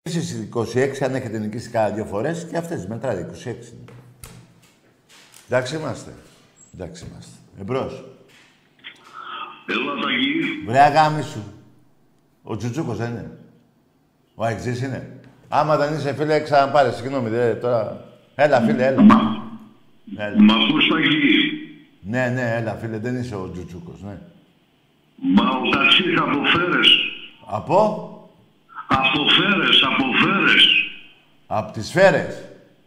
Εσείς 26, αν έχετε νικήσει κάνα 2 φορές, και αυτές μετράει 26. Εντάξει είμαστε. Εντάξει είμαστε. Εμπρός. Έλα, Ταγί. Βρε αγάμι σου. Ο Τζουτσούκος δεν είναι. Ο Αεξής είναι. Άμα δεν είσαι φίλε, ξαναπάρε. Συγγνώμη, τώρα... Έλα, φίλε, έλα. Μ' ακούς, Ταγί. Ναι, έλα, φίλε, δεν είσαι ο Τζουτσούκος, ναι. Μα ο Ταξής από Φέρες. Από? Από Φέρες. Από τις Φέρες.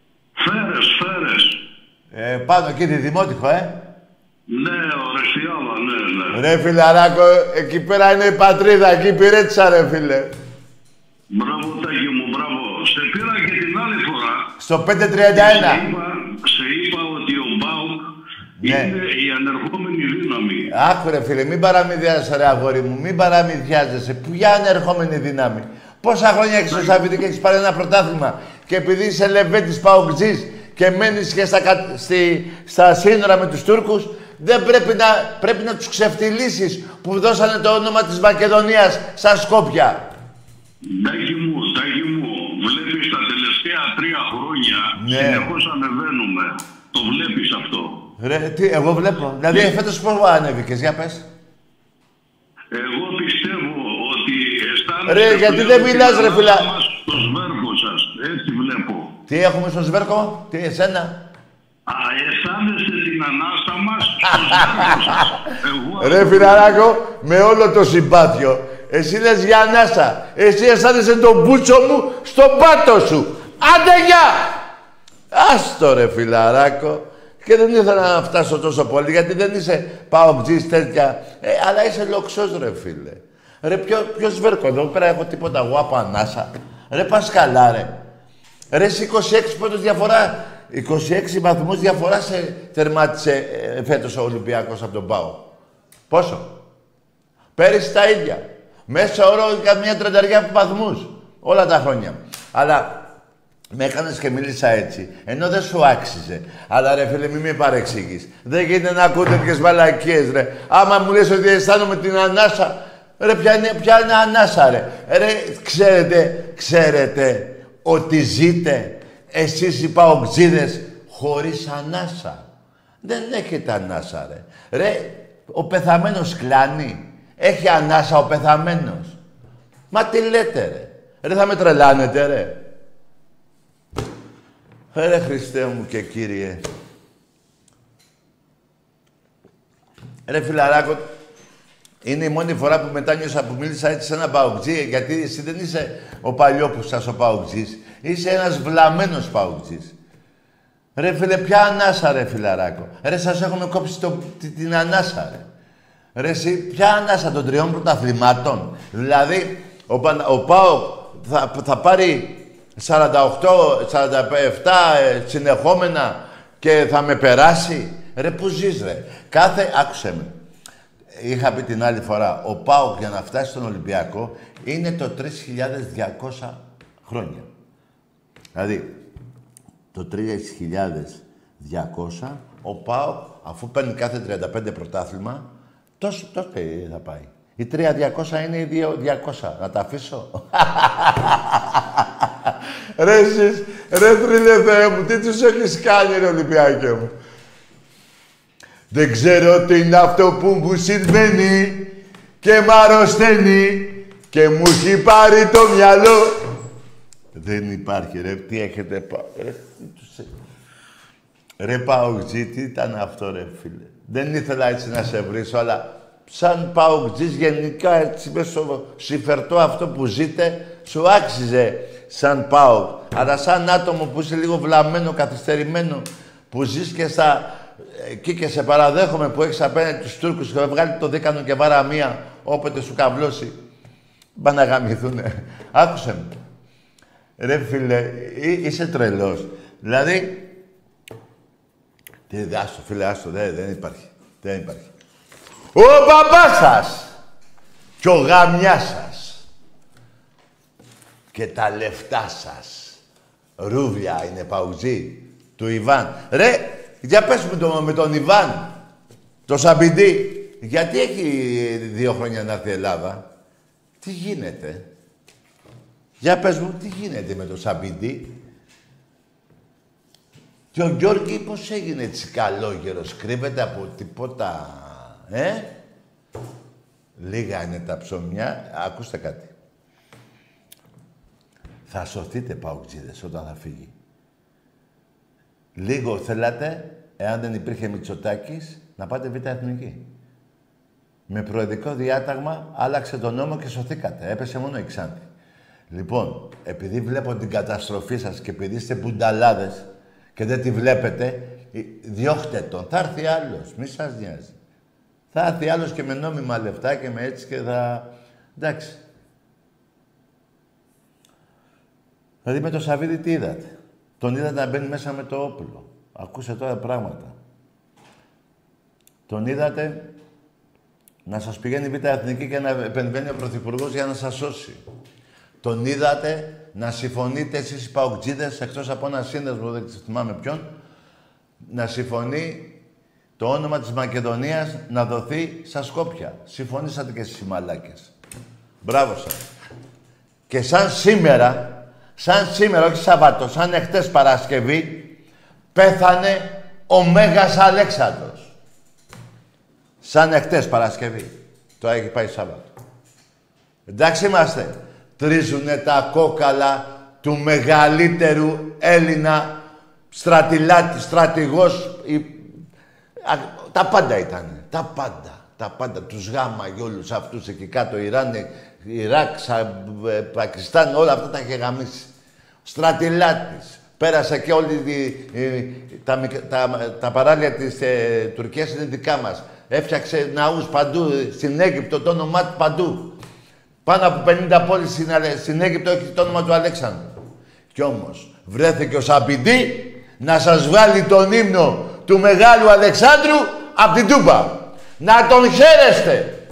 Φέρες. Πάνω εκεί τη Δημότυχο, Ναι, Ορεστιάδα, ναι. Ρε φιλαράκο, εκεί πέρα είναι η πατρίδα, εκεί υπηρέτησα, ρε φίλε. Μπράβο, Τάκη μου, μπράβο. Σε πήρα και την άλλη φορά. Στο 531. Σε είπα ότι ο ΜΠΑΟΚ είναι η ανερχόμενη δύναμη. Άκου ρε φίλε, μην παραμυθιάζεσαι ρε αγόρι μου, μην παραμυθιάζεσαι. Ποια ανερχόμενη δύναμη. Πόσα χρόνια έχεις στο Σαββίδι και έχεις πάρει ένα πρωτάθλημα και επειδή είσαι λεβέτης ΠΑΟΚτζής και μένεις και στα σύνορα με τους Τούρκους, δεν πρέπει να τους ξεφτυλίσεις που δώσανε το όνομα της Μακεδονίας στα Σκόπια. Τάκη μου, βλέπεις τα τελευταία 3 χρόνια συνεχώς ανεβαίνουμε. Το βλέπεις αυτό. Ρε, τι, εγώ βλέπω. Δηλαδή, φέτος πώς ανέβηκες, για πες. Εγώ πιστεύω ότι αισθάνεσαι... Ρε, γιατί δεν μιλάς, ρε φίλα. Στο σβέρκο σας, έτσι βλέπω. Τι έχουμε στο σβέρκο, τι, εσένα. Αισθάνεστε την ανάσα μας στο σβέρκο σας. Ρε φιλαράκο, με όλο το συμπάθειο. Εσύ λες για ανάσα. Εσύ αισθάνεσαι τον μπούτσο μου στον πάτο σου. Άντε γεια! Άστο ρε φιλαράκο. Και δεν ήθελα να φτάσω τόσο πολύ, γιατί δεν είσαι ΠΑΟΚτζής τέτοια. Αλλά είσαι λοξός ρε φίλε. Ρε ποιο σβέρκο εδώ πέρα έχω τίποτα εγώ από ανάσα. Ρε πας καλά ρε. Ρε εσύ 26 πόντους διαφορά. 26 βαθμούς διαφορά σε τερμάτισε φέτος ο Ολυμπιακός από τον ΠΑΟ. Πόσο. Πέρυσι τα ίδια. Μέσα όρο καμία 30 βαθμούς. Όλα τα χρόνια. Αλλά με έκανες και μίλησα έτσι, ενώ δεν σου άξιζε. Αλλά ρε φίλε, μη με παρεξηγείς. Δεν γίνεται να ακούτε τέτοιες μαλακίες, ρε. Άμα μου λες ότι αισθάνομαι την ανάσα, ρε, ποια είναι ανάσα, ρε. Ρε, ξέρετε ότι ζείτε εσείς οι ΠΑΟΚτζίδες χωρίς ανάσα. Δεν έχετε ανάσα, ρε. Ρε, ο πεθαμένος κλάνει. Έχει ανάσα ο πεθαμένος. Μα τι λέτε, ρε. Ρε, θα με τρελάνετε, ρε. Ρε Χριστέ μου και Κύριε. Ρε φιλαράκο, είναι η μόνη φορά που μετάνιωσα που μίλησα έτσι σε ένα ΠΑΟΚτζή, γιατί εσύ δεν είσαι ο παλιόπουστας ο ΠΑΟΚτζής. Είσαι ένας βλαμμένος ΠΑΟΚτζής. Ρε φίλε, ποια ανάσα ρε φιλαράκο. Ρε, σας έχουμε κόψει την ανάσα, ρε. Ρε εσύ, ποια ανάσα των 3 πρωταθλημάτων. Δηλαδή, ο ΠΑΟΚ θα πάρει 48, 47 συνεχόμενα και θα με περάσει. Ρε, πού ζεις, ρε. Άκουσε με. Είχα πει την άλλη φορά, ο ΠΑΟΚ για να φτάσει στον Ολυμπιακό είναι το 3.200 χρόνια. Δηλαδή, το 3.200, ο ΠΑΟΚ, αφού παίρνει κάθε 35 πρωτάθλημα, τόσο θα πάει. Η 3.200 είναι η 2.200. Να τα αφήσω. Ρε εσείς, ρε θρύλε Θεέ μου, τι τους έχεις κάνει ρε Ολυμπιακέ μου. Δεν ξέρω τι είναι αυτό που μου συμβαίνει και μ' αρρωσταίνει και μου έχει πάρει το μυαλό. Δεν υπάρχει ρε, τι έχετε πάει. Ρε ΠΑΟΚτζή, τι ήταν αυτό ρε φίλε. Δεν ήθελα έτσι να σε βρίσω, αλλά σαν ΠΑΟΚτζής γενικά έτσι μέσα στο συμφερτό αυτό που ζείτε, σου άξιζε σαν ΠΑΟΚ. Αλλά σαν άτομο που είσαι λίγο βλαμμένο, καθυστερημένο, που ζεις και εκεί και σε παραδέχομαι που έχεις απέναντι τους Τούρκους και βγάλει το δίκανο και βάρα μία όποτε σου καβλώσει. Πάνε να γαμηθούνε. Άκουσε με. Ρε φίλε, είσαι τρελός. Δηλαδή, άστο φίλε, άστο, δεν υπάρχει. Δεν υπάρχει. Ο μπαμπάς σας και ο γαμιάς σας και τα λεφτά σας. Ρούβλια είναι παουτζή του Ιβάν. Ρε, για πες μου με τον Ιβάν, το Σαμπιντή, γιατί έχει 2 χρόνια να έρθει η Ελλάδα. Τι γίνεται. Για πες μου, τι γίνεται με το Σαμπίδι. Και ο Γιώργη πώς έγινε έτσι καλόγερος, κρύβεται από τίποτα, Λίγα είναι τα ψωμιά. Ακούστε κάτι. Θα σωθείτε, παουτζίδες, όταν θα φύγει. Λίγο θέλατε, εάν δεν υπήρχε Μητσοτάκης, να πάτε Β' Εθνική. Με προεδρικό διάταγμα άλλαξε τον νόμο και σωθήκατε. Έπεσε μόνο η Ξάνθη. Λοιπόν, επειδή βλέπω την καταστροφή σας και επειδή είστε μπουνταλάδες και δεν τη βλέπετε, διώχτε τον. Θα έρθει άλλος. Μη σας νοιάζει. Θα έρθει άλλος και με νόμιμα λεφτά και με έτσι και θα... Εντάξει. Δηλαδή με το Σαββίδι τι είδατε. Τον είδατε να μπαίνει μέσα με το όπλο. Ακούσε τώρα πράγματα. Τον είδατε να σας πηγαίνει Β' Εθνική και να επεμβαίνει ο Πρωθυπουργός για να σας σώσει. Τον είδατε να συμφωνείτε εσείς οι παοκτζίδες, εκτός από ένα σύνδεσμο, δεν θυμάμαι ποιον, να συμφωνεί το όνομα της Μακεδονίας να δοθεί στα Σκόπια. Συμφωνήσατε και εσείς οι μαλάκες. Μπράβο σας. Και σαν σήμερα, όχι Σαββάτο, σαν εχθές Παρασκευή, πέθανε ο Μέγας Αλέξανδρος. Σαν εχθές Παρασκευή. Τώρα έχει πάει Σάββατο. Εντάξει είμαστε. Τρίζουνε τα κόκαλα του μεγαλύτερου Έλληνα στρατηλάτη, στρατηγός. Τα πάντα ήτανε. Τα πάντα. Τα πάντα. Τους γάμαγε όλους αυτούς εκεί κάτω. Ιράν, Ιράκ, Πακιστάν, όλα αυτά τα είχε γαμίσει. Στρατηλάτης. Πέρασε και όλη τα παράλια της Τουρκίας είναι δικά μας. Έφτιαξε ναούς παντού. Στην Αίγυπτο το όνομά του παντού. Πάνω από 50 πόλεις στην Αίγυπτο έχει το όνομα του Αλέξανδρου. Κι όμως βρέθηκε ο Σαμπιντή να σας βγάλει τον ύμνο του Μεγάλου Αλεξάνδρου από την Τούμπα. Να τον χαίρεστε.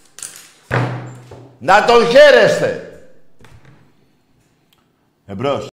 Να τον χαίρεστε. Εμπρός.